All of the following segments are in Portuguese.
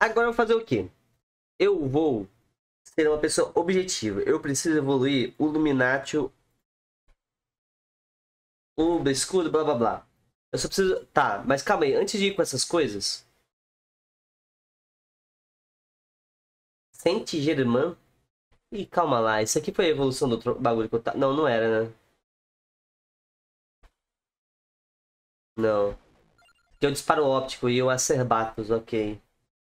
Agora eu vou fazer o quê? Eu vou ser uma pessoa objetiva. Eu preciso evoluir o Luminatio, o escudo, blá blá blá. Eu só preciso... Tá, mas calma aí. Antes de ir com essas coisas... Saint-Germain? Ih, calma lá. Isso aqui foi a evolução do outro bagulho que eu tava... Não, não era, né? Não. Que eu disparo óptico e eu acerbatos, ok.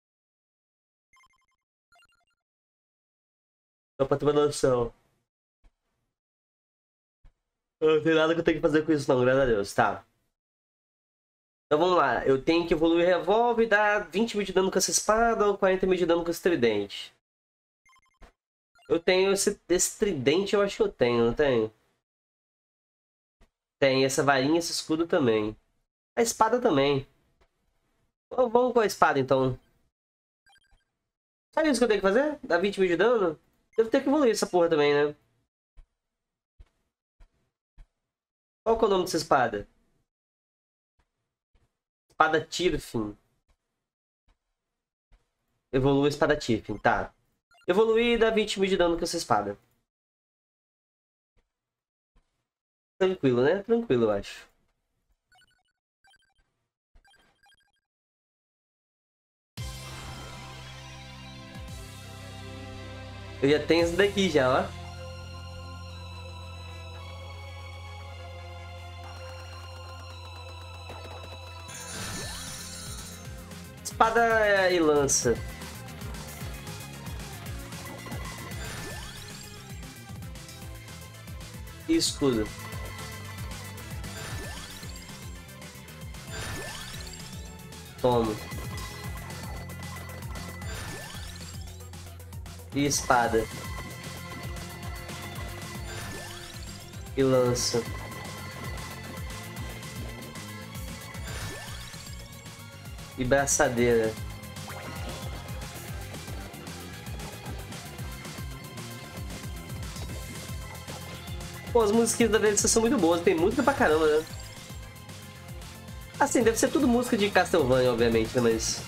Só pra ter uma noção. Não tem nada que eu tenho que fazer com isso não, graças a Deus. Tá. Então vamos lá. Eu tenho que evoluir o revólver e dar 20 mil de dano com essa espada ou 40 mil de dano com esse tridente. Eu tenho esse tridente, eu acho que eu tenho, não tenho? Tem essa varinha, esse escudo também. A espada também. Vamos com a espada então. Sabe isso que eu tenho que fazer? Dar 20 mil de dano? Devo ter que evoluir essa porra também, né? Qual que é o nome dessa espada? Espada Tirfin. Evolua a espada Tirfin, tá. Evoluir e dá 20 mil de dano com essa espada. Tranquilo, né? Tranquilo, eu acho. Eu já tenho esse daqui já, ó. Espada e lança. E escudo. Tomo. E espada. E lança. E braçadeira. Pô, as musiquinhas da DLC são muito boas. Tem música pra caramba, né? Assim, deve ser tudo música de Castlevania, obviamente, né? Mas...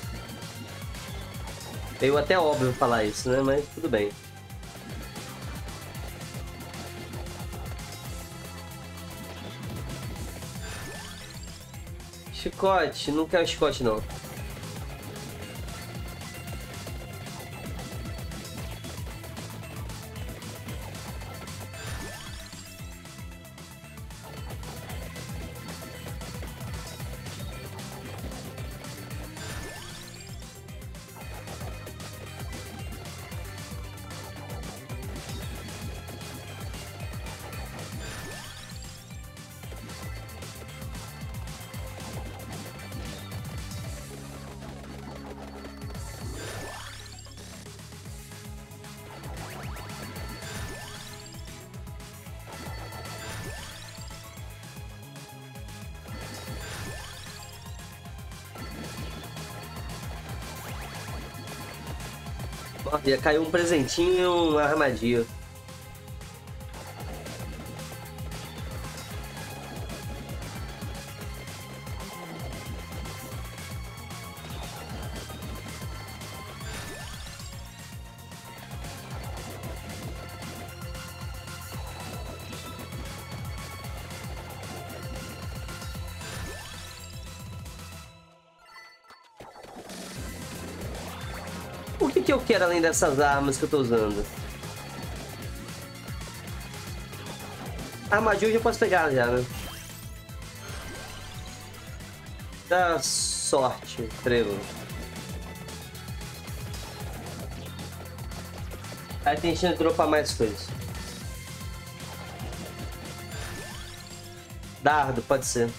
meio até óbvio falar isso, né? Mas tudo bem. Chicote? Não quero chicote, não. Ó, ia cair um presentinho e uma armadilha. O que que eu quero além dessas armas que eu tô usando? Armadilha eu já posso pegar já, né? Dá sorte, trevo. Aí tem chance de dropar mais coisas. Dardo, pode ser.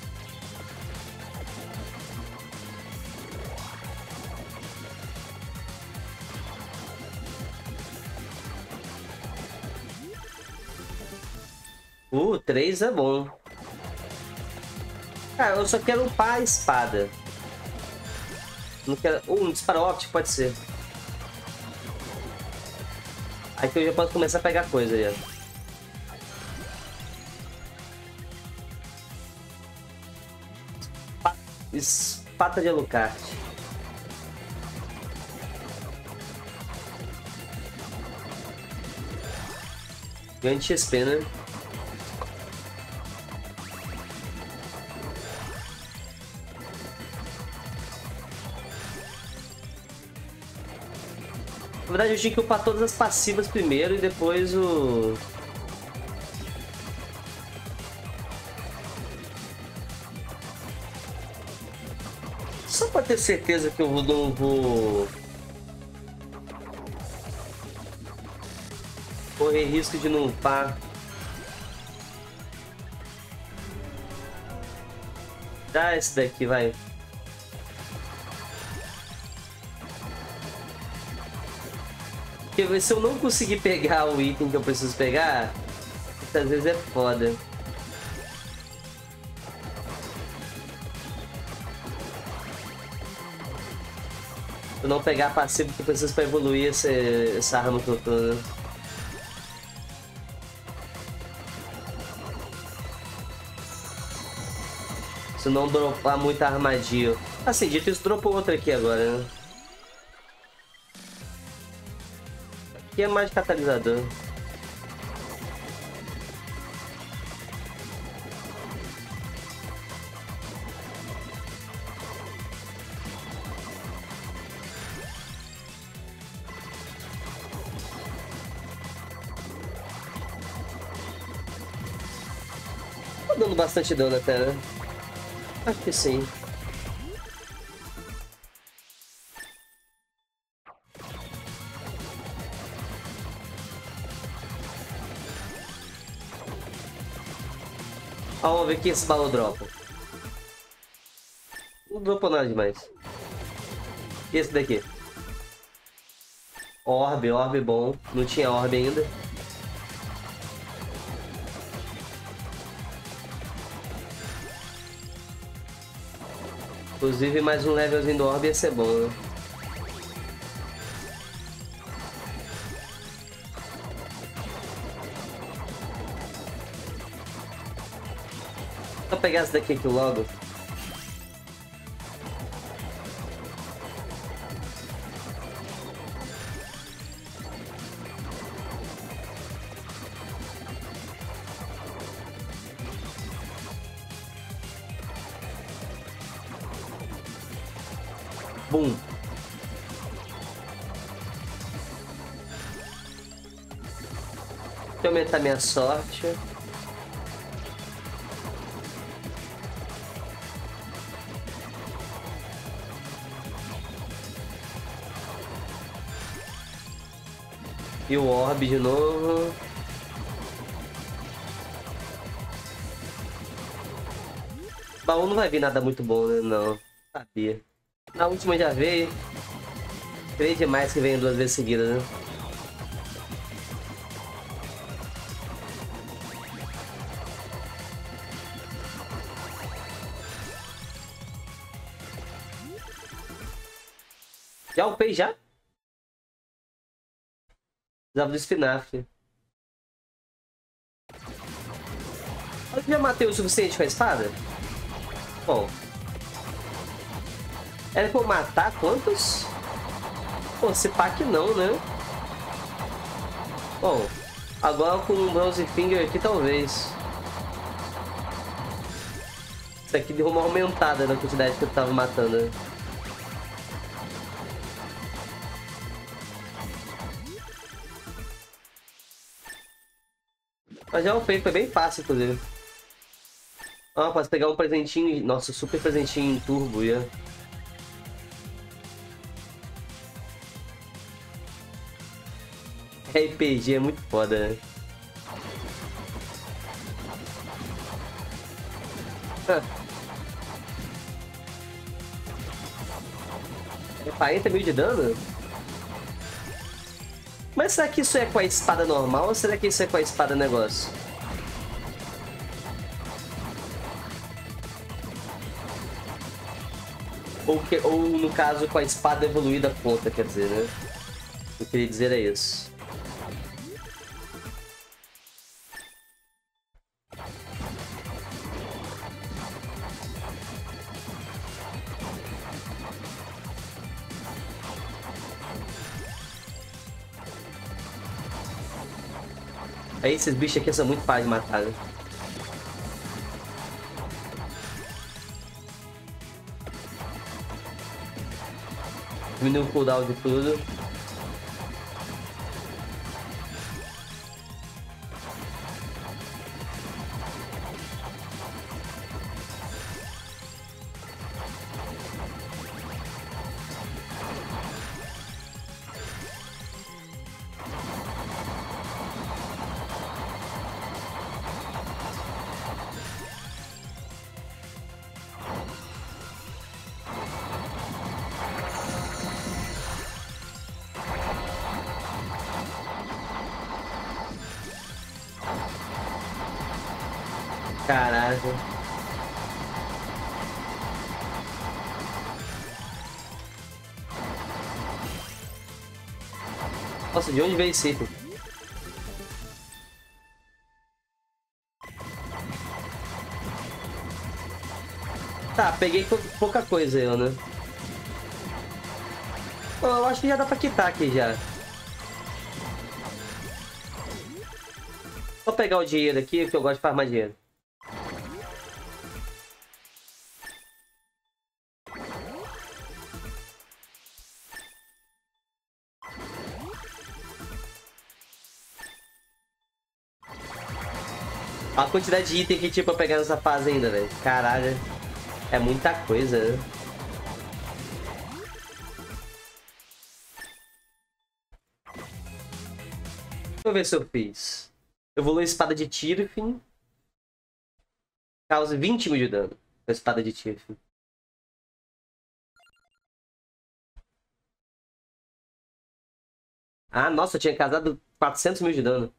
Três é bom. Cara, eu só quero upar a espada. Não quero... um disparo óptico pode ser. Aqui eu já posso começar a pegar coisa aí, ó. Espata de Alucard. Ganha de XP, né? Na verdade, eu tinha que upar todas as passivas primeiro e depois o... Só pra ter certeza que eu não vou... correr risco de não upar. Dá esse daqui, vai. Porque se eu não conseguir pegar o item que eu preciso pegar, às vezes é foda. Se eu não pegar a passiva que eu preciso pra evoluir essa arma que eu tô, né? Se não dropar muita armadilha. Assim, dito isso, dropou outra aqui agora, né? Aqui é mais catalisador. Tá dando bastante dano até, né? Acho que sim. Ah, vamos ver o que esse baú dropa. Não dropou nada demais. E esse daqui? Orbe bom. Não tinha orbe ainda. Inclusive, mais um levelzinho do orbe ia ser bom, né? Vou pegar essa daqui logo. Bum. Deixa eu aumentar minha sorte. E o orbe de novo. Baú não vai vir nada muito bom, né? Não. Sabia. Na última já veio. Creio demais que venha 2 vezes seguidas, né? Já upei já? Precisava do espinafre. Eu já matei o suficiente com a espada? Bom. Era pra eu matar quantos? Pô, se pá que não, né? Bom, agora com o Bronze Finger aqui talvez. Isso aqui deu uma aumentada na quantidade que eu tava matando, né? Mas já upei, foi bem fácil, inclusive. Ah, posso pegar um presentinho. Nossa, super presentinho em turbo, já. RPG é muito foda, né? É 40 mil de dano? Mas será que isso é com a espada normal ou será que isso é com a espada negócio? Ou no caso com a espada evoluída conta, quer dizer, né? O que eu queria dizer é isso. Aí esses bichos aqui são muito fáceis de matar, né? Diminui o cooldown de tudo. Caraca. Nossa, de onde veio esse item? Tá, peguei pouca coisa eu, né? Pô, eu acho que já dá pra quitar aqui já. Vou pegar o dinheiro aqui, que eu gosto de farmar dinheiro. A quantidade de item que tinha pra pegar nessa fase ainda, velho. Caralho. É muita coisa, né? Deixa eu ver se eu fiz. Evolui a espada de Tirfin. Causa 20 mil de dano com a espada de Tirfin. Ah, nossa, eu tinha casado 400 mil de dano.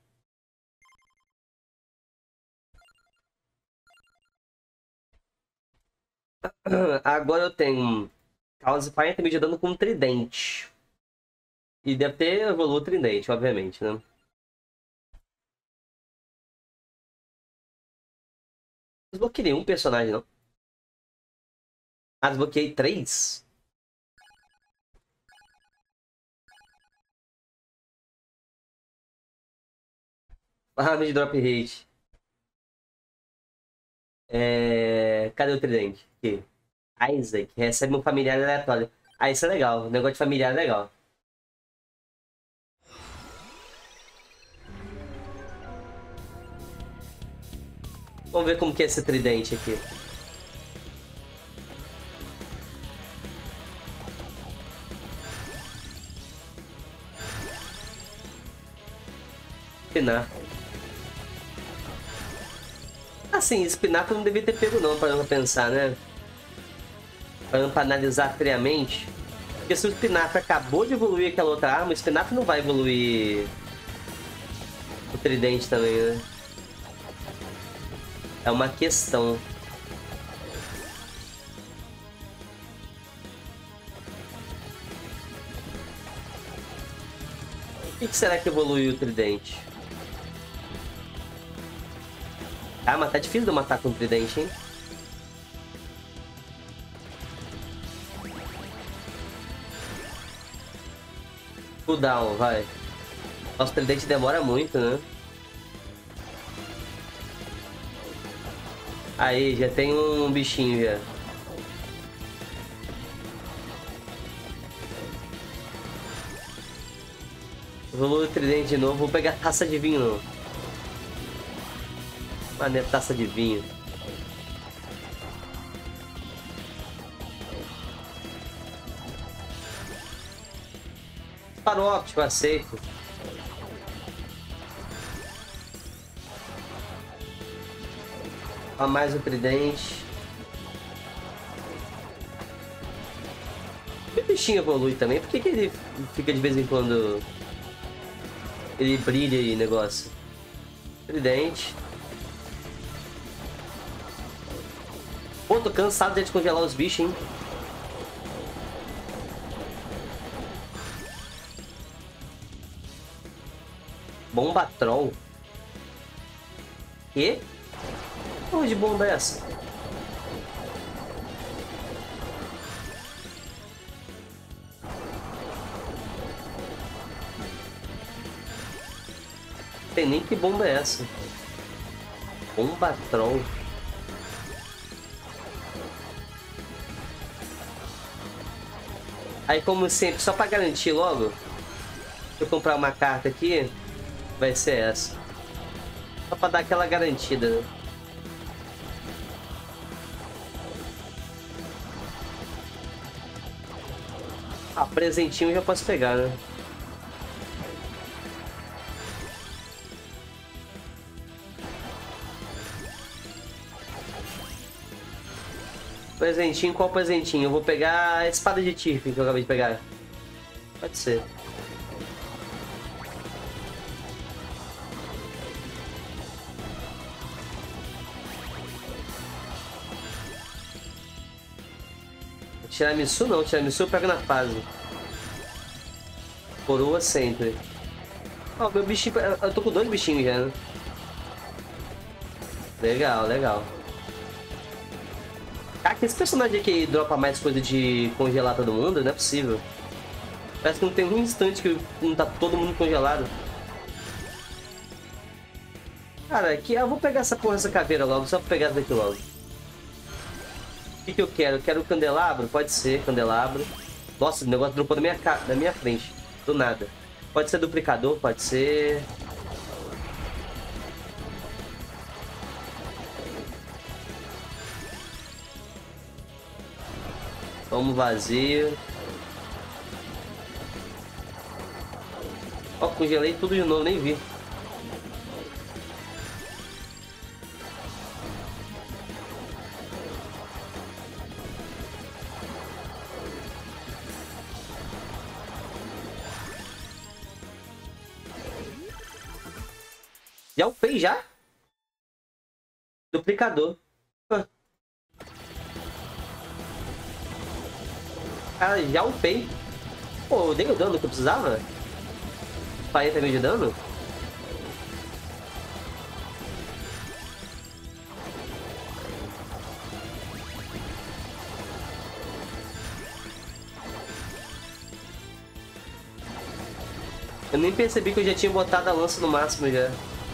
Agora eu tenho causa 40 mil de dano com um tridente. E deve ter evoluído o tridente, obviamente, né? Desbloqueei um personagem, não? Ah, desbloqueei 3? Ah, mid drop rate. Cadê o tridente? Aqui. Isaac, recebe um familiar aleatório. Ah, isso é legal. O negócio de familiar é legal. Vamos ver como que é esse tridente aqui. Espinafre. Assim, espinafre não devia ter pego não, para pensar, né? Para analisar friamente. Porque se o espinafre acabou de evoluir aquela outra arma, o espinafre não vai evoluir o tridente também, né? É uma questão. O que será que evoluiu o tridente? Ah, mas tá difícil de eu matar com o tridente, hein? Cooldown, vai. Nossa, o tridente demora muito, né? Aí, já tem um bichinho já. Evolui o tridente de novo. Vou pegar taça de vinho, não. Mano, é taça de vinho. Para o óptico, aceito. A mais o tridente. O bichinho evolui também. Por que ele fica de vez em quando... Ele brilha aí, negócio. Tridente. Pô, tô cansado de descongelar os bichos, hein? Bomba troll. Quê? Porra de bomba é essa? Tem nem que bomba é essa. Bomba Troll. Aí, como sempre, só pra garantir logo, se eu comprar uma carta aqui, vai ser essa. Só pra dar aquela garantida, né? Ah, presentinho eu já posso pegar, né? Presentinho, qual presentinho? Eu vou pegar a espada de Tirpin que eu acabei de pegar. Pode ser. Tiramisu não, tiramisu eu pego na fase. Coroa sempre. Ó, meu bichinho. Eu tô com 2 bichinhos já, né? Legal, legal. Cara, que esse personagem aqui dropa mais coisa de congelar todo mundo? Não é possível. Parece que não tem um instante que não tá todo mundo congelado. Cara, aqui eu vou pegar essa porra, essa caveira logo, só pra pegar essa daqui logo. O que eu quero? Eu quero o candelabro? Pode ser, candelabro. Nossa, o negócio dropou na minha frente. Do nada. Pode ser duplicador, pode ser. Vamos vazio. Ó, congelei tudo de novo, nem vi. Já upei já? Duplicador. Cara, já upei. Pô, eu dei o dano que eu precisava? 40 mil de dano? Eu nem percebi que eu já tinha botado a lança no máximo já.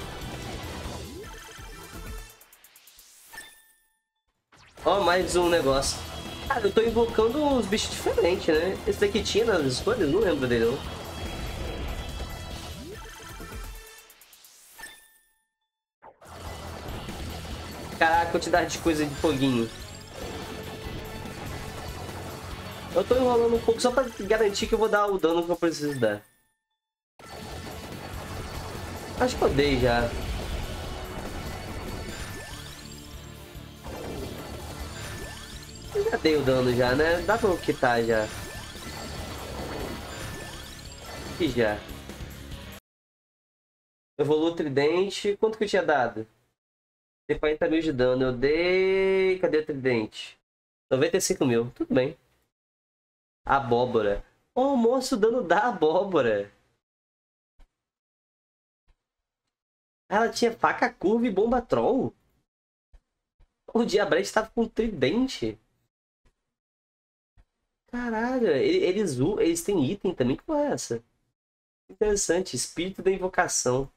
Ó, mais um negócio. Cara, eu tô invocando uns bichos diferentes, né? Esse daqui tinha nas escolhas? Não lembro dele, não. Caraca, quantidade de coisa de foguinho. Eu tô enrolando um pouco só pra garantir que eu vou dar o dano que eu preciso dar. Acho que eu dei já. Eu já dei o dano já, né? Dá pra eu quitar já. E já. Evolui o tridente. Quanto que eu tinha dado? Dei 40 mil de dano. Eu dei... Cadê o tridente? 95 mil. Tudo bem. Abóbora. Oh, moço, o dano da abóbora. Ela tinha faca curva e bomba troll. O Diabrete tava com tridente. Caralho, eles têm item também? Que porra é essa? Interessante, espírito da invocação.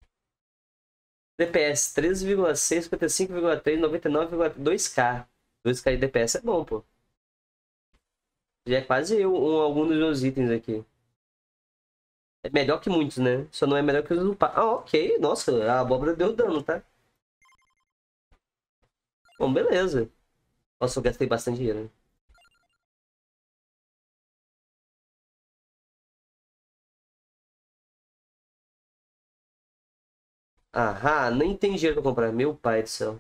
DPS 13,6, 55,3, 99,2k. 2k de DPS é bom, pô. Já é quase algum dos meus itens aqui. É melhor que muitos, né? Só não é melhor que os do... Ah, ok. Nossa, a abóbora deu dano, tá? Bom, beleza. Nossa, eu gastei bastante dinheiro. Aham, nem tem dinheiro pra comprar. Meu pai do céu.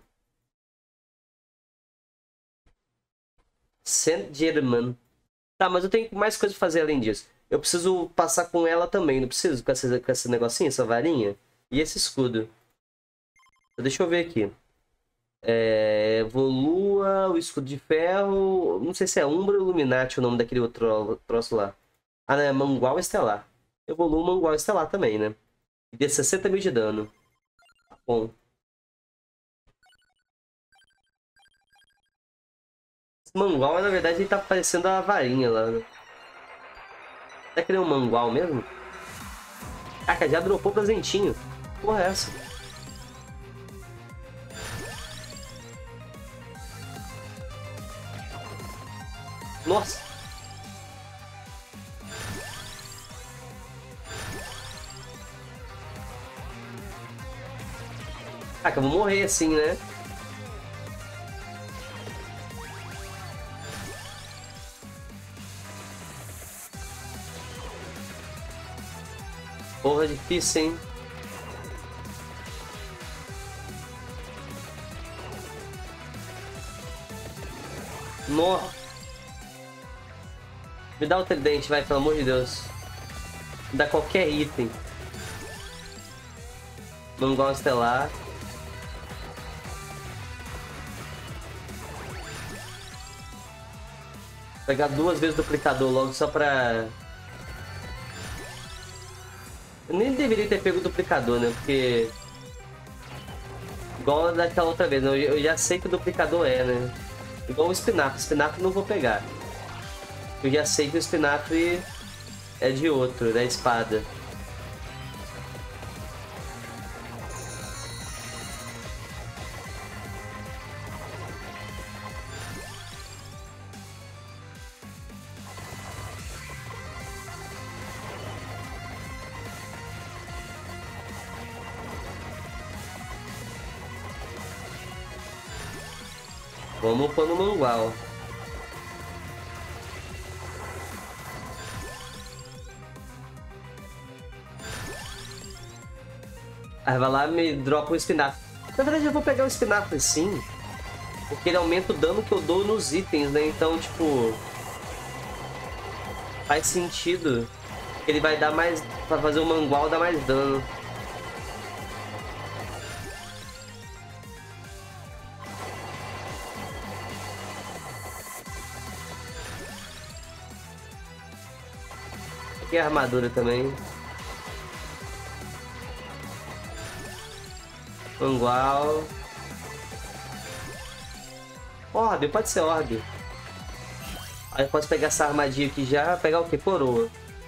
Saint-Germain. Tá, mas eu tenho mais coisa pra fazer além disso. Eu preciso passar com ela também, não preciso? Com esse negocinho, essa varinha? E esse escudo. Deixa eu ver aqui. Evolua o escudo de ferro. Não sei se é Umbra ou Illuminati o nome daquele outro troço lá. Ah, não, é Mangual Estelar. Evolua o Mangual Estelar também, né? E dê 60 mil de dano. Tá bom. Esse Mangual, na verdade, ele tá parecendo a varinha lá, né? Será que ele é um Mangual mesmo? Caraca, já dropou presentinho. Porra, é essa? Nossa! Ah, que eu vou morrer assim, né? Porra, difícil, hein? Nossa! Me dá o tridente, vai, pelo amor de Deus. Me dá qualquer item. Não gosto estelar. Pegar 2 vezes o duplicador logo só pra... Eu nem deveria ter pego o duplicador, né? Porque... Igual daquela outra vez, né? Eu já sei que o duplicador é, né? Igual o espinafre. Espinafre não vou pegar. Eu já sei que o espinafre é de outro, da espada. Vamos pôr no mangual. Aí vai lá e me dropa o espinafre. Na verdade eu vou pegar o espinafre sim. Porque ele aumenta o dano que eu dou nos itens, né? Então, tipo... Faz sentido. Ele vai dar mais... Pra fazer o mangual dar mais dano. Aqui é a armadura também. Mangual. Orbe, pode ser orbe. Aí eu posso pegar essa armadilha aqui já. Pegar o que? Coroa.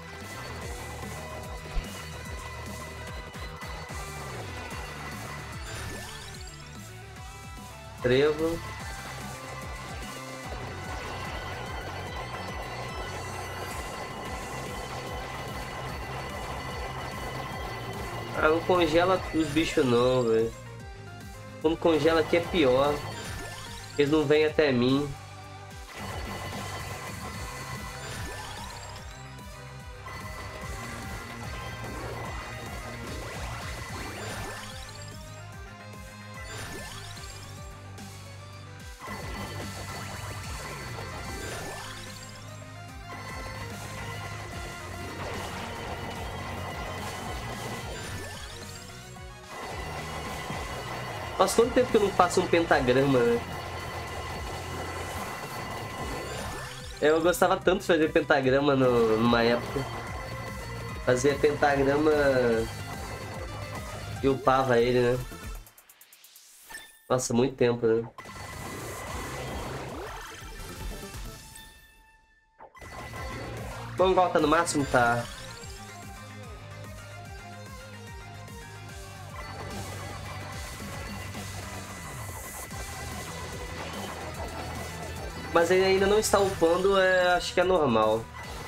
Trevo. Ah, não congela os bichos não, velho. Quando congela aqui é pior. Eles não vêm até mim. Faz quanto tempo que eu não faço um pentagrama, né? Eu gostava tanto de fazer pentagrama numa época. Fazia pentagrama e upava ele, né? Nossa, muito tempo, né? Vamos voltar no máximo? Tá. Mas ele ainda não está upando, acho que é normal.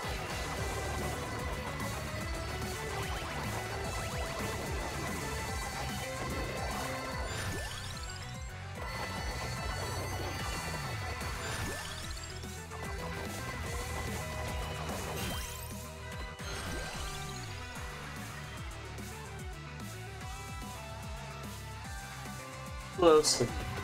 Lança.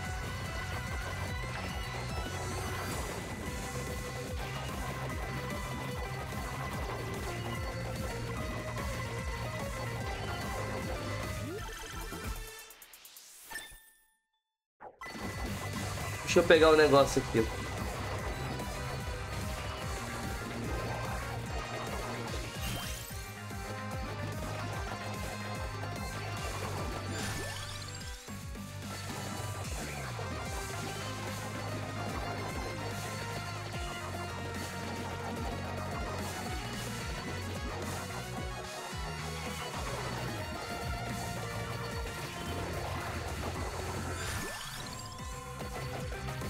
Deixa eu pegar o negócio aqui.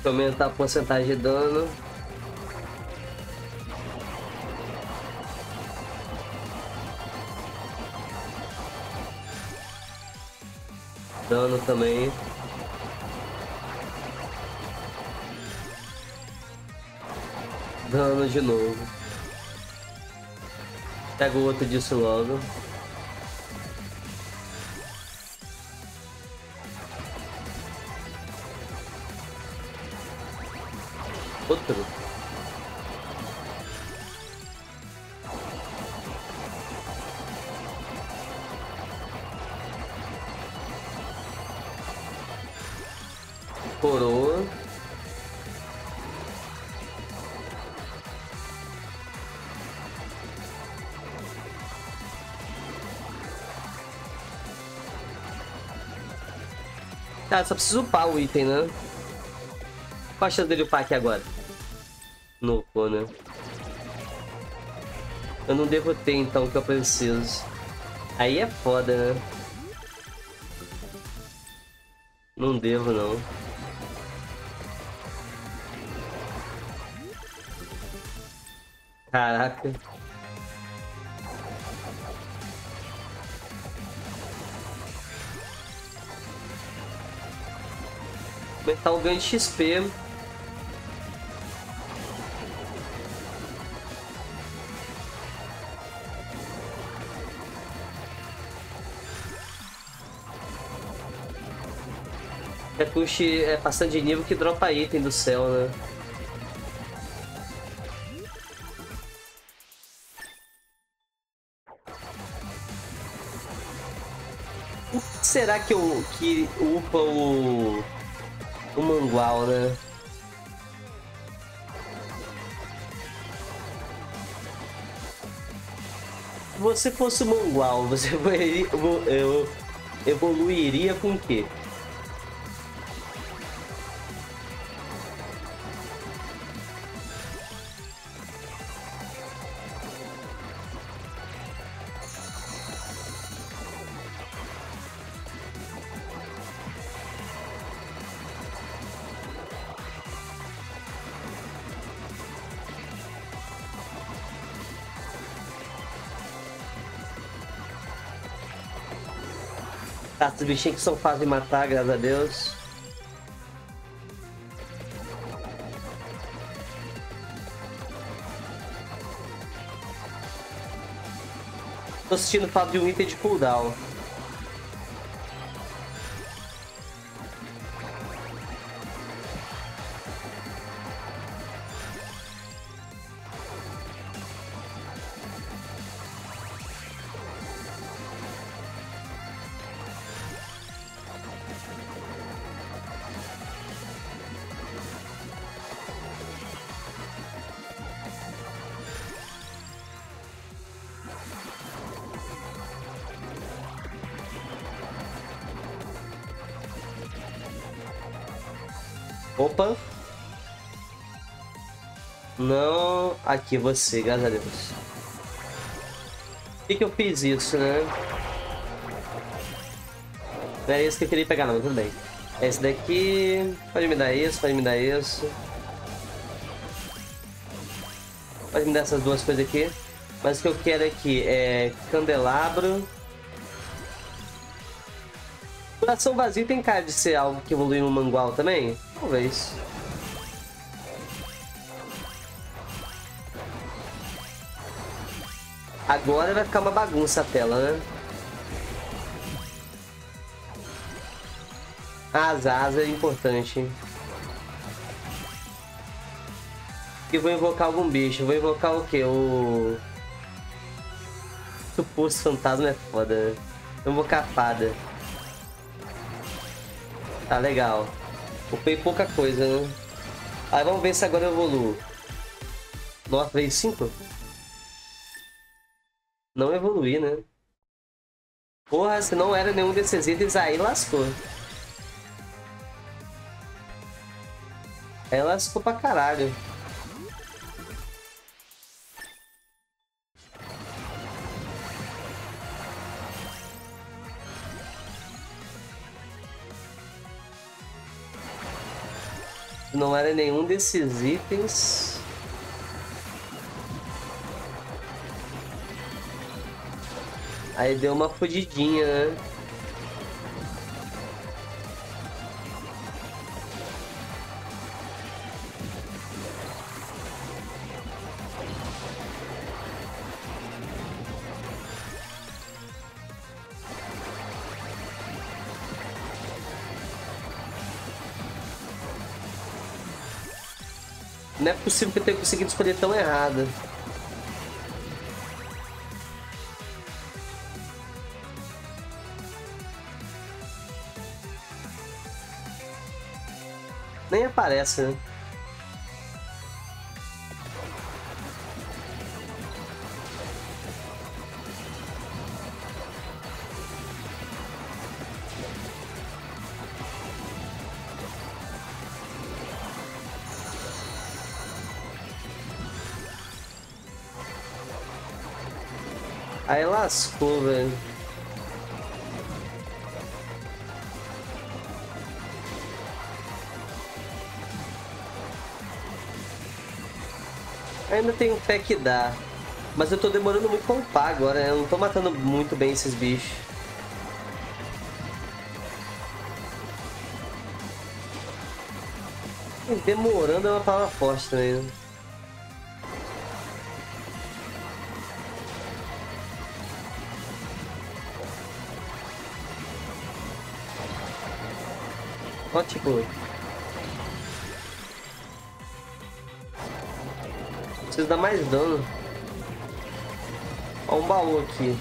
Aumentar a porcentagem de dano. Dano também. Dano de novo. Pega o outro disso logo. Outro. Coroa. Cara, só preciso upar o item, né? Qual a chance dele upar aqui agora? No upou, né? Eu não devo ter, então, o que eu preciso. Aí é foda, né? Não devo, não. Caraca. Aumentar o ganho de XP. É push é passando de nível que dropa item do céu, né? O que será que upa o Mangual, né? Se você fosse o Mangual, você evoluiria com o quê? Tá, esses bichinhos que são fáceis de matar, graças a Deus. Tô assistindo falta de um item de cooldown. Opa. Não, aqui você, graças a Deus. Por que eu fiz isso, né? Não era isso que eu queria pegar, não, tudo bem. Esse daqui, pode me dar isso, pode me dar isso. Pode me dar essas duas coisas aqui. Mas o que eu quero aqui é candelabro. Coração vazio tem cara de ser algo que evolui no Mangual também? Talvez. Agora vai ficar uma bagunça a tela, né? As asas é importante, hein? E vou invocar algum bicho. Vou invocar o quê? O suposto fantasma é foda, né? Vou invocar a fada. Tá legal. Upei pouca coisa, né? Aí vamos ver se agora eu evoluo. Nossa, veio 5? Não evolui, né? Porra, se não era nenhum desses itens aí, lascou. Aí lascou pra caralho. Não era nenhum desses itens. Aí deu uma fudidinha, né? Não é possível que eu tenha conseguido escolher tão errado. Nem aparece, né? Aí lascou, velho. Ainda tem fé que dá. Mas eu tô demorando muito pra upar agora, né? Eu não tô matando muito bem esses bichos. E demorando é uma palavra forte também, né? Ó, tipo... Preciso dar mais dano. Ó, um baú aqui.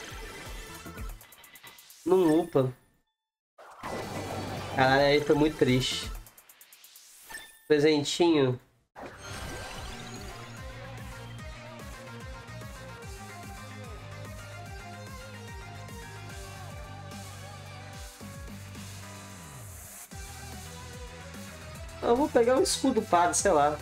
Não upa. Caralho, aí foi muito triste. Presentinho. Eu vou pegar um escudo padre, sei lá.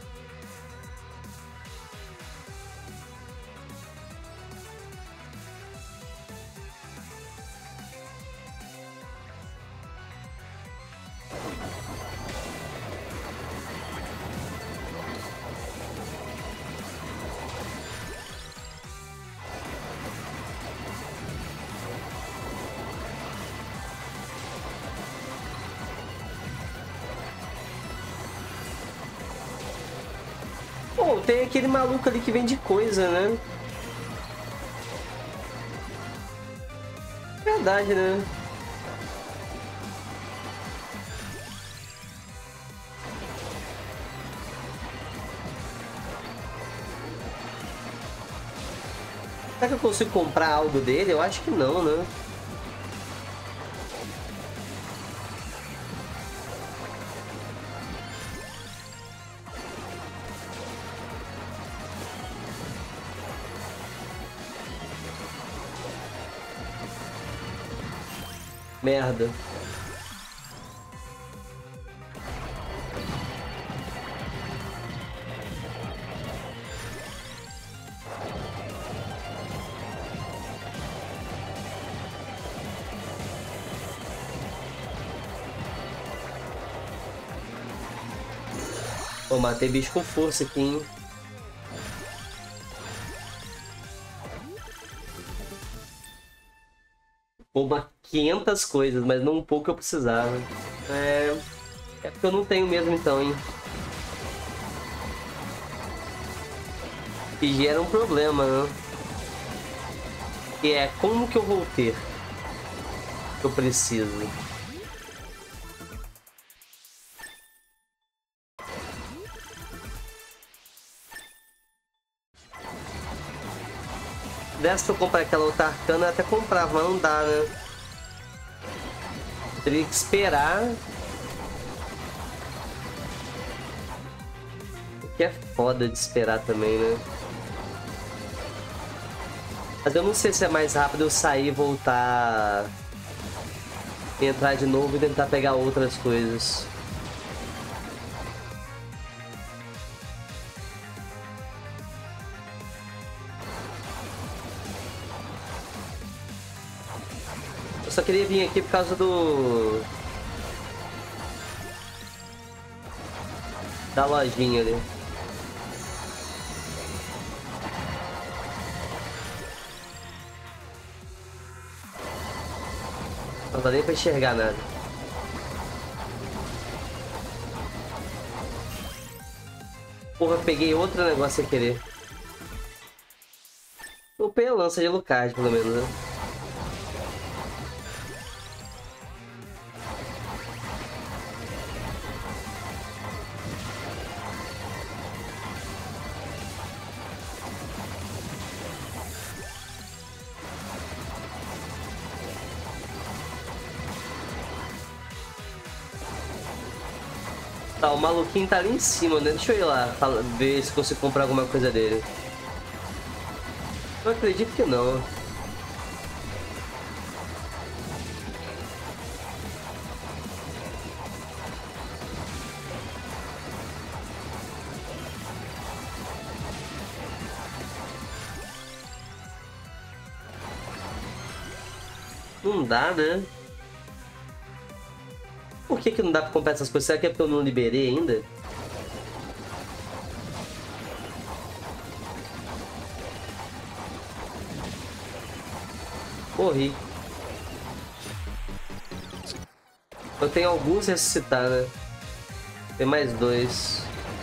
Pô, tem aquele maluco ali que vende coisa, né? Verdade, né? Será que eu consigo comprar algo dele? Eu acho que não, né? Merda. Pô, matei bicho com força aqui, hein? Pô, 500 coisas, mas não um pouco eu precisava. É porque eu não tenho mesmo então, hein? E gera um problema, né? Que é como que eu vou ter? Eu preciso. Dessa eu comprar aquela outra arcana, eu até comprava, mas não dá, né? Teria que esperar. O que é foda de esperar também, né? Mas eu não sei se é mais rápido eu sair e voltar... Entrar de novo e tentar pegar outras coisas. Eu só queria vir aqui por causa do... Da lojinha ali. Não dá nem pra enxergar nada. Porra, peguei outro negócio sem querer. Eu peguei a lança de Alucard, pelo menos, né? Tá, o maluquinho tá ali em cima, né? Deixa eu ir lá ver se consigo comprar alguma coisa dele. Eu acredito que não. Não dá, né? Por que não dá pra comprar essas coisas? Será que é porque eu não liberei ainda? Morri. Eu tenho alguns ressuscitar, né? Tem mais 2.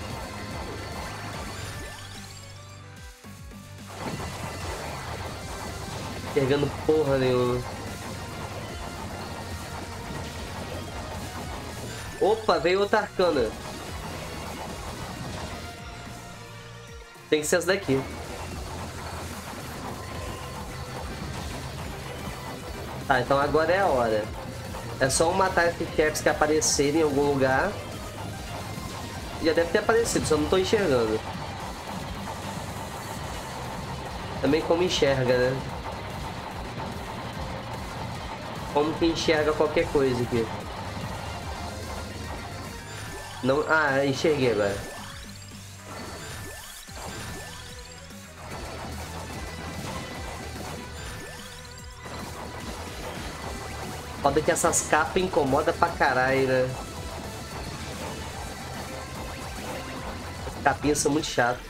Pegando porra nenhuma. Opa, veio outra arcana. Tem que ser essa daqui. Tá, então agora é a hora. É só matar esses chefes que aparecerem em algum lugar. Já deve ter aparecido, só não tô enxergando. Também como enxerga, né? Como que enxerga qualquer coisa aqui. Não... Ah, enxerguei agora. Foda que essas capas incomodam pra caralho, né? As capinhas são muito chatas.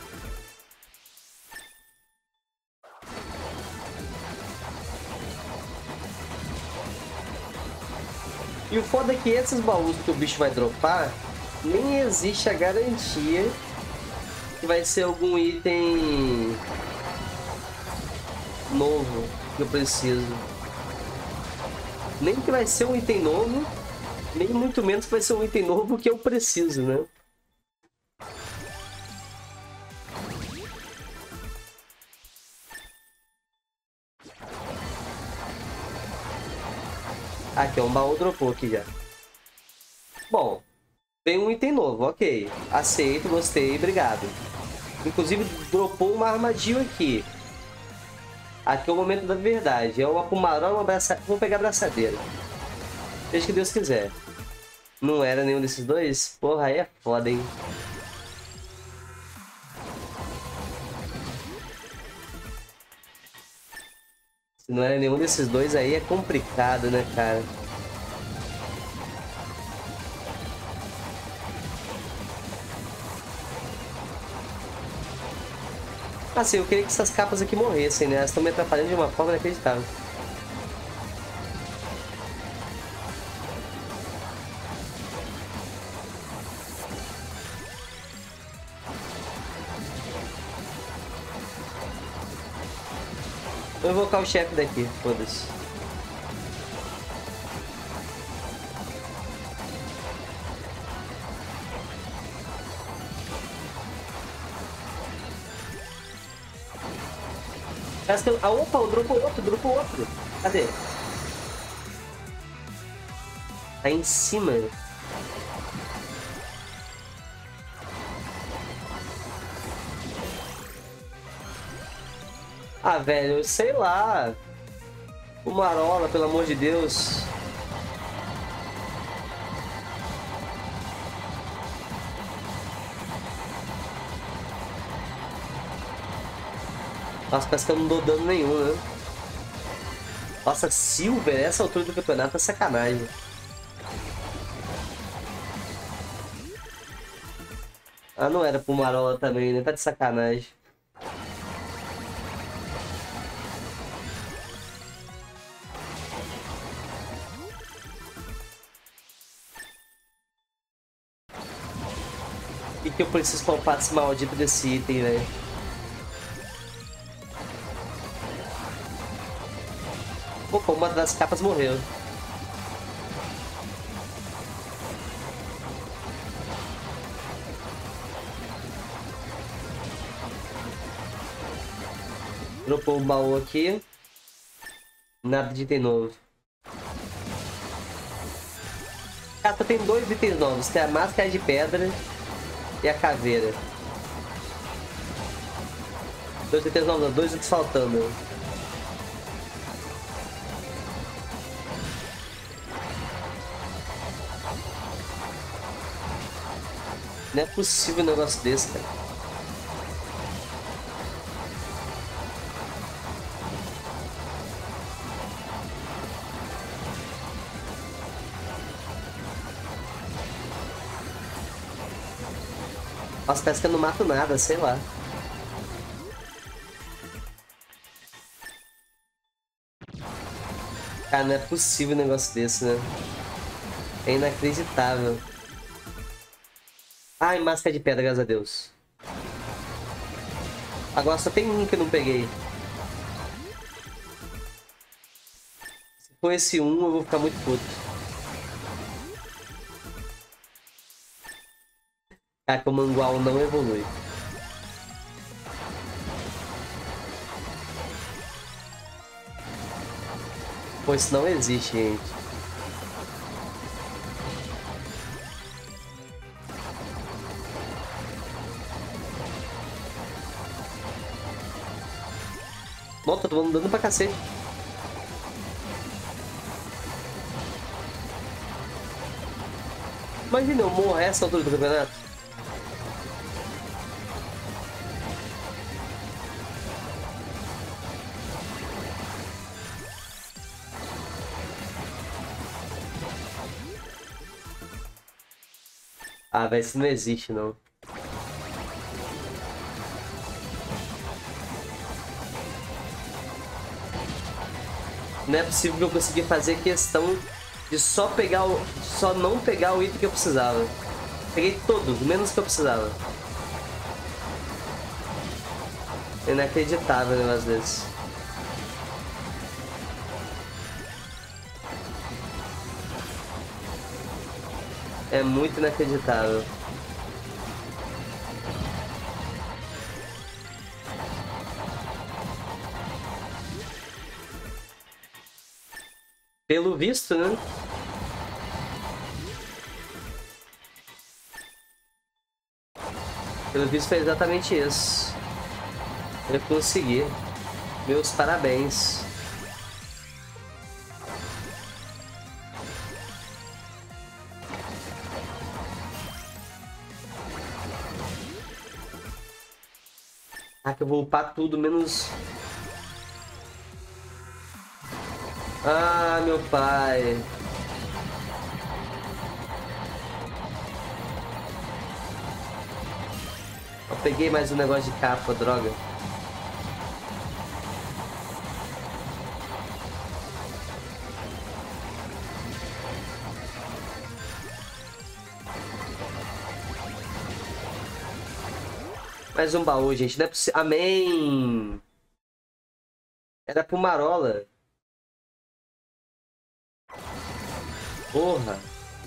E o foda é que esses baús que o bicho vai dropar, nem existe a garantia que vai ser algum item novo que eu preciso. Nem que vai ser um item novo, nem muito menos que vai ser um item novo que eu preciso, né? Aqui, um baú dropou aqui já. Bom, tem um item novo, ok. Aceito, gostei, obrigado. Inclusive, dropou uma armadilha aqui. Aqui é o momento da verdade. É uma pumarola, uma braçadeira. Vou pegar a braçadeira. Seja que Deus quiser. Não era nenhum desses dois? Porra, aí é foda, hein? Se não era nenhum desses dois, aí é complicado, né, cara? Assim, eu queria que essas capas aqui morressem, né? Elas estão me atrapalhando de uma forma inacreditável. Vou invocar o chefe daqui, foda-se. Parece que eu... Ah, opa, dropou outro, dropou outro. Cadê? Tá em cima. Ah, velho, sei lá. O Marola, pelo amor de Deus. Nossa, parece que eu não dou dano nenhum, né? Nossa, Silver, essa altura do campeonato é sacanagem. Ah, não era pro Marola também, né? Tá de sacanagem. E que eu preciso poupar esse maldito desse item, velho. Opa, uma das capas morreu. Dropou o baú aqui. Nada de item novo. Ah, tem dois itens novos. Tem a máscara de pedra e a caveira. Dois itens novos, dois itens faltando. Não é possível um negócio desse, cara. Nossa, parece que eu não mato nada, sei lá. Cara, não é possível um negócio desse, né? É inacreditável. Ai, máscara de pedra, graças a Deus. Agora só tem um que eu não peguei. Se for esse um, eu vou ficar muito puto. Cara, que o mangual não evolui. Pois isso não existe, gente. Nossa, tô andando pra cacete. Imagina eu morrer essa altura do campeonato. Ah, velho, isso não existe, não. Não é possível que eu consegui fazer questão de só pegar o... só não pegar o item que eu precisava. Peguei todos, menos que eu precisava. É inacreditável um negócio desse. É muito inacreditável. Pelo visto, né? Pelo visto foi exatamente isso. Eu consegui. Meus parabéns. Ah, que eu vou upar tudo, menos... Ah, meu pai. Eu peguei mais um negócio de capa, droga. Mais um baú, gente. Não é possível. Amém! Era pro Marola. Porra.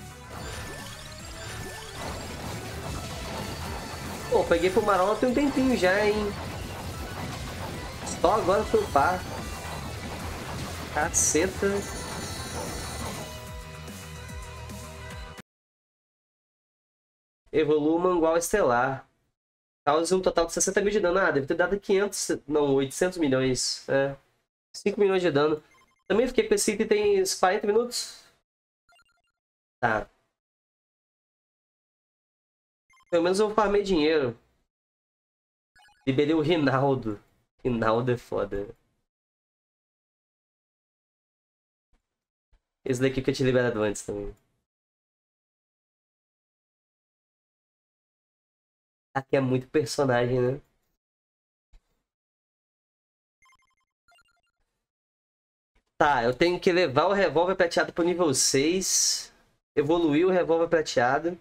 Pô, peguei pro Marola tem um tempinho já, hein? Só agora foi upar. Caceta. Evolua o Mangual Estelar. Causa um total de 60 mil de dano. Ah, deve ter dado 500... Não, 800 milhões. É. 5 milhões de dano. Também fiquei com esse item tem uns 40 minutos. Tá. Pelo menos eu farmei dinheiro. Liberei o Rinaldo. Rinaldo é foda. Esse daqui que eu tinha liberado antes também. Aqui é muito personagem, né? Tá, eu tenho que levar o revólver prateado pro nível 6. Evoluir o revólver prateado.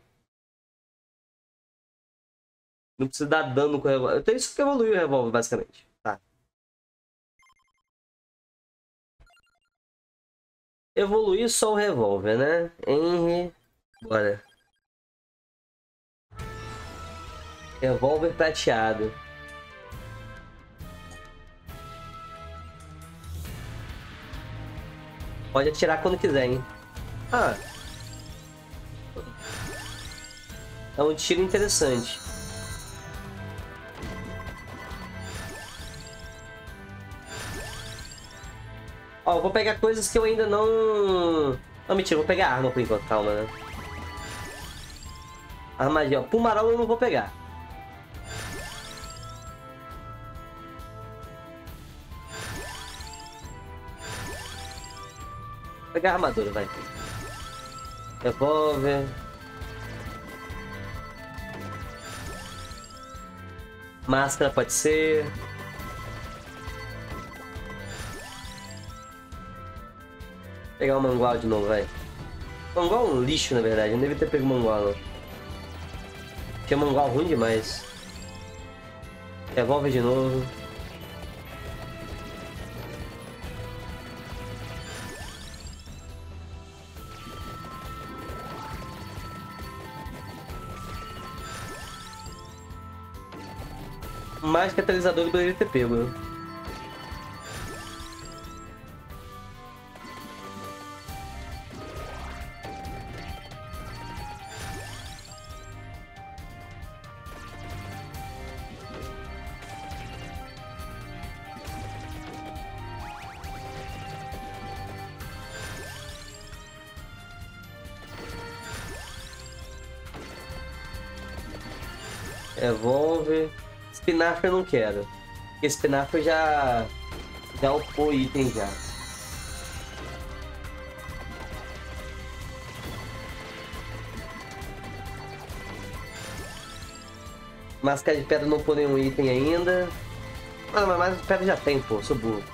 Não preciso dar dano com o revólver. Eu tenho isso que evoluir o revólver, basicamente. Tá. Evoluir só o revólver, né? Henry. Bora. Revólver prateado. Pode atirar quando quiser, hein? Ah. É um tiro interessante. Ó, eu vou pegar coisas que eu ainda não... Não, mentira, eu vou pegar arma por enquanto, calma, né? Armadilha. Pumarola eu não vou pegar. Vou pegar a armadura, vai. Revólver. Máscara pode ser. Vou pegar o mangual de novo, vai. Mangual é um lixo, na verdade. Não devia ter pego mangual, não. Tinha mangual ruim demais. Revólver de novo. Mais catalisador que poderia ter pego, né? Revólver. Espinafre eu não quero. Porque espinafre já upou item já. Máscara de pedra não upou nenhum item ainda. Ah, mas máscara de pedra já tem, pô. Sou burro.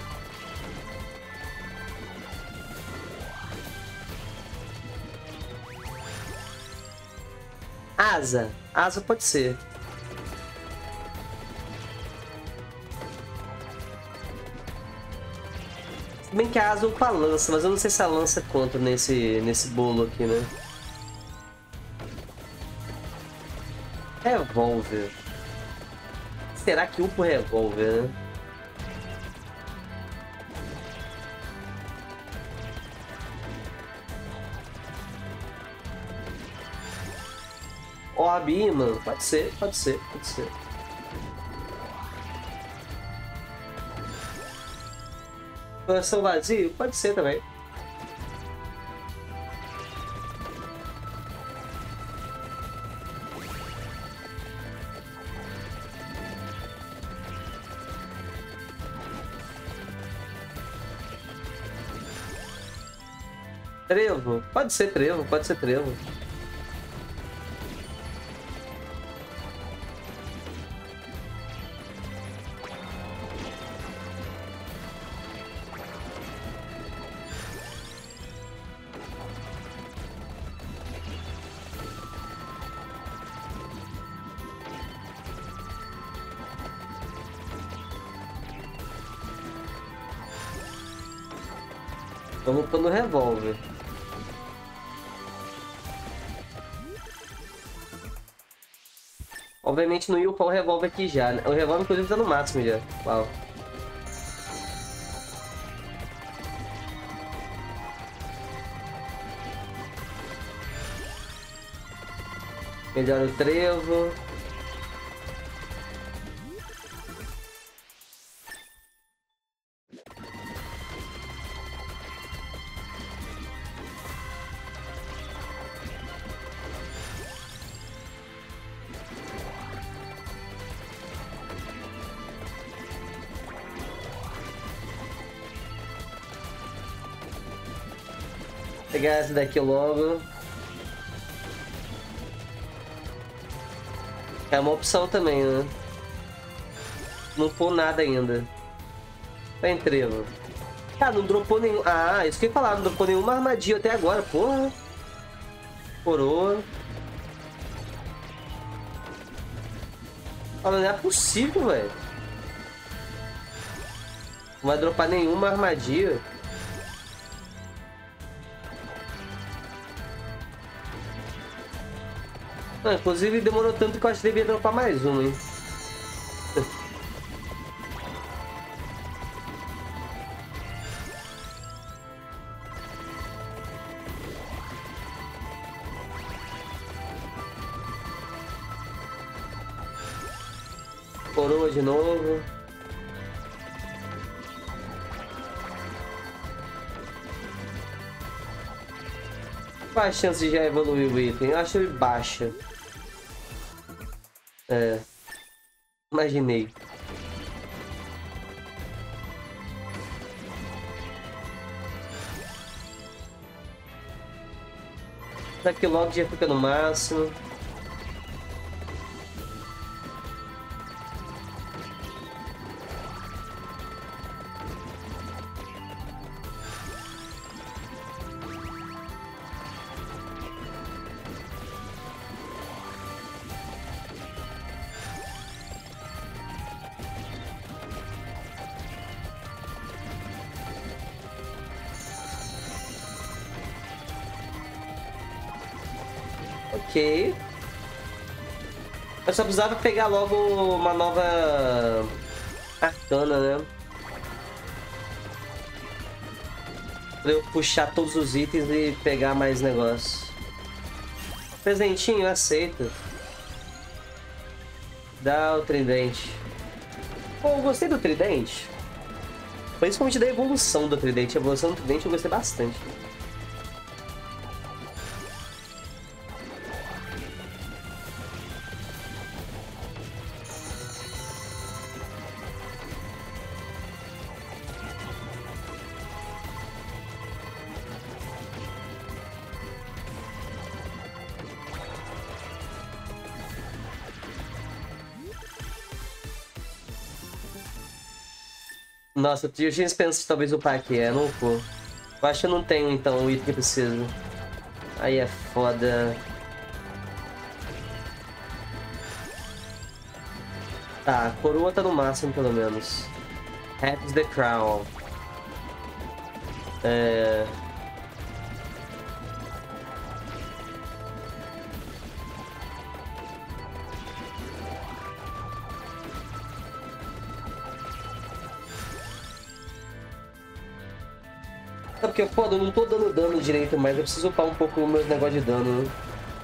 Asa. Asa pode ser. Se bem que a asa upa a lança, mas eu não sei se a lança conta nesse bolo aqui, né? Revólver. Será que upa o revólver, né? Orb imã, pode ser, pode ser, pode ser. Coração vazio, pode ser também. Trevo, pode ser trevo, pode ser trevo. Vamos pôr no revólver. Obviamente não ia upar o revólver aqui já, né? O revólver inclusive tá no máximo já. Uau. Melhora o trevo. Pegar essa daqui logo. É uma opção também, né? Não pôr nada ainda. Tá em trevo. Cara, não dropou nenhum... Ah, isso que eu ia falar. Não dropou nenhuma armadilha até agora, porra. Coroa. Fala, não é possível, velho. Não vai dropar nenhuma armadilha. Não, inclusive demorou tanto que eu acho que devia dropar mais uma, hein. Coroa de novo. Qual a chance de já evoluir o item? Eu acho ele baixa. É. Imaginei. Daqui logo já fica no máximo. Ok. Eu só precisava pegar logo uma nova arcana, né? Pra eu puxar todos os itens e pegar mais negócio. Presentinho, aceito. Dá o tridente. Pô, eu gostei do tridente. Principalmente da evolução do tridente. A evolução do tridente eu gostei bastante. Nossa, eu tinha pensado de talvez upar aqui, não vou. Eu acho que eu não tenho então o item que eu preciso. Aí é foda. Tá, a coroa tá no máximo pelo menos. Have the crown. É... É porque, foda, eu não tô dando dano direito, mas eu preciso upar um pouco o meu negócio de dano, né?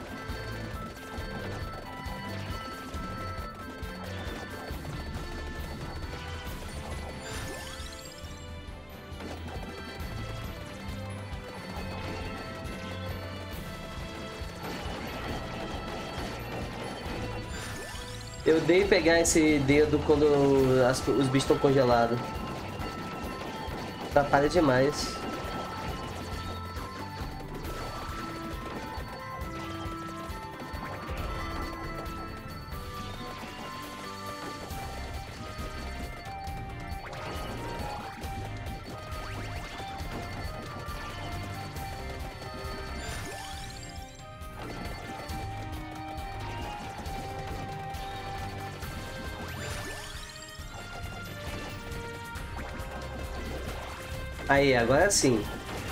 Eu odeio pegar esse dedo quando os bichos estão congelados. Atrapalha demais. Aí, agora sim.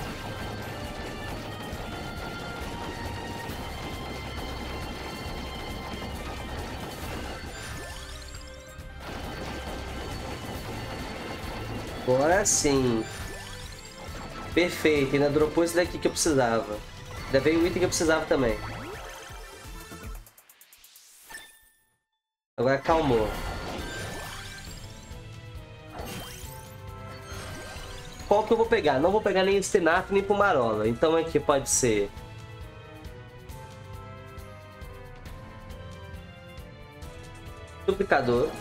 Agora sim. Perfeito, ainda dropou esse daqui que eu precisava. Ainda veio o item que eu precisava também. Agora acalmou. Qual que eu vou pegar? Não vou pegar nem Stenaf nem Pumarola. Então aqui pode ser... Duplicador.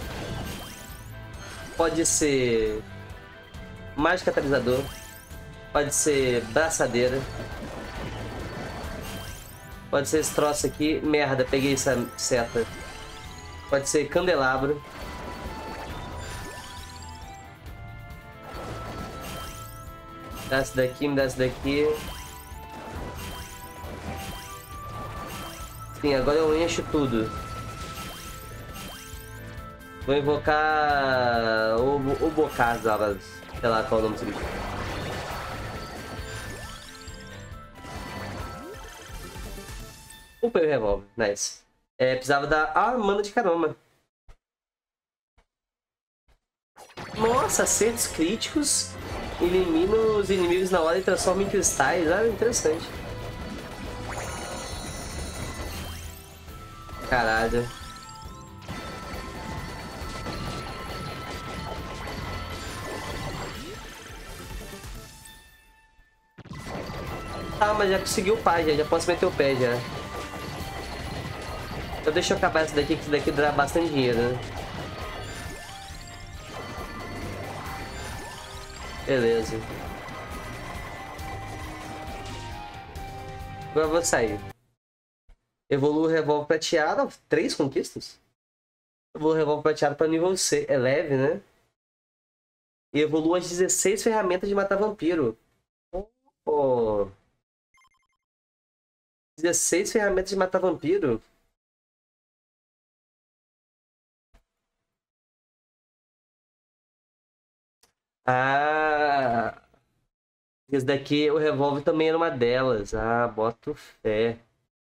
Pode ser... Mais catalisador. Pode ser braçadeira. Pode ser esse troço aqui. Merda, peguei essa seta. Pode ser candelabro. Dá esse daqui, me dá esse daqui. Sim, agora eu encho tudo. Vou invocar o Bocazavas. Sei lá qual é o nome desse bicho. Upei o revólver, nice. Precisava da mana de caramba. Nossa, acertos críticos. Elimina os inimigos na hora e transforma em cristais. Ah, interessante. Caralho. Ah, mas já consegui o pá, já posso meter o pé já. Então deixa eu acabar essa daqui, que isso daqui dá bastante dinheiro, né? Beleza. Agora eu vou sair. Evolui o revólver prateado. 3 conquistas? Evolui o revólver prateado para nível C. É leve, né? E evolui as 16 ferramentas de matar vampiro. Oh. 16 ferramentas de matar vampiro? Ah! Esse daqui, o revólver também era uma delas. Ah, boto fé.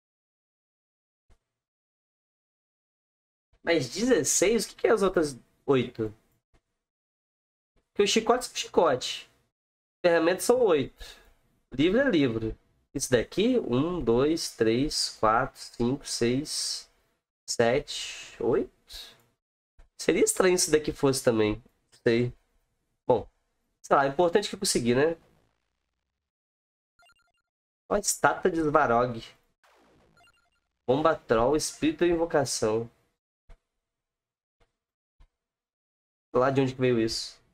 Mas 16? O que que é as outras 8? Porque os chicotes são chicote. Ferramentas são 8. Livro é livro. Isso daqui, 1, 2, 3, 4, 5, 6, 7, 8. Seria estranho se isso daqui fosse também. Não sei. Bom, sei lá, é importante que eu consegui, né? Olha a estátua de Svarog. Bomba Troll, Espírito e Invocação. Lá de onde que veio isso?